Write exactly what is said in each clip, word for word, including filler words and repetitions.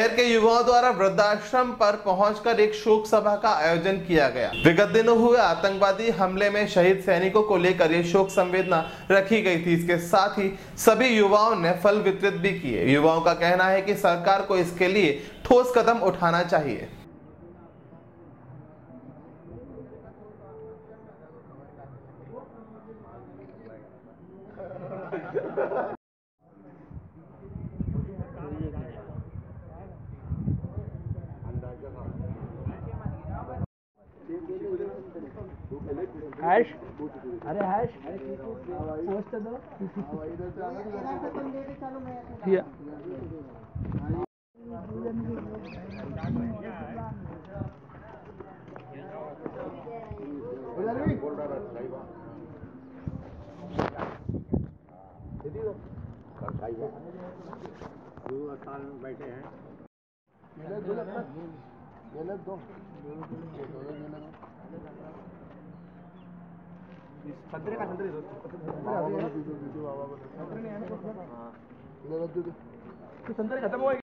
शहर के युवाओं द्वारा वृद्धाश्रम पर पहुंचकर एक शोक सभा का आयोजन किया गया। विगत दिनों हुए आतंकवादी हमले में शहीद सैनिकों को लेकर ये शोक संवेदना रखी गई थी। इसके साथ ही सभी युवाओं ने फल वितरित भी किए। युवाओं का कहना है कि सरकार को इसके लिए ठोस कदम उठाना चाहिए। हैश अरे हैश पोस्ट दो किया साल में बैठे हैं संतरे का संतरे संतरे खत्म हो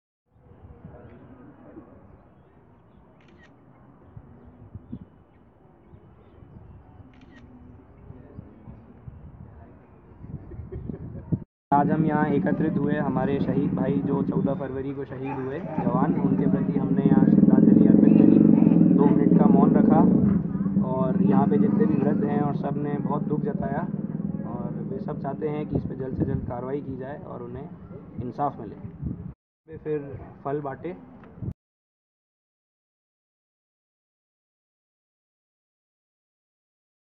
आज हम यहाँ एकत्रित हुए हमारे शहीद भाई जो चौदह फरवरी को शहीद हुए जवान, उनके प्रति हमने यहाँ श्रद्धांजलि अर्पित करी। दो मिनट का मौन रखा और यहाँ पे जितने भी वृद्ध हैं और सब ने बहुत दुख जताया और वे सब चाहते हैं कि इस पर जल्द से जल्द कार्रवाई की जाए और उन्हें इंसाफ मिले। वे फिर फल बांटे।